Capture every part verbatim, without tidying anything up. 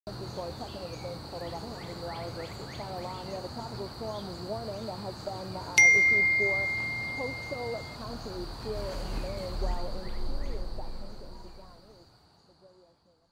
Before checking in with Maine Photo meteorologist Sarah Long, we have a tropical storm warning that has been uh, issued for coastal counties here in Maine, while interior sections into down east, but where we are seeing a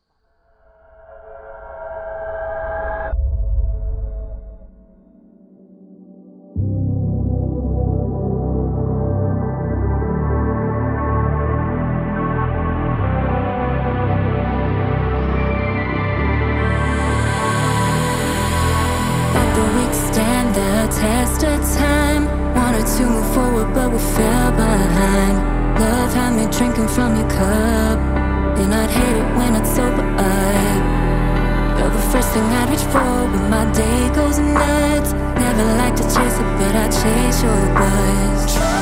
stand the test of time. Wanted to move forward, but we fell behind. Love had me drinking from your cup, and I'd hate it when I'd sober up. You're the first thing I'd reach for when my day goes nuts. Never like to chase it, but I chase your buzz.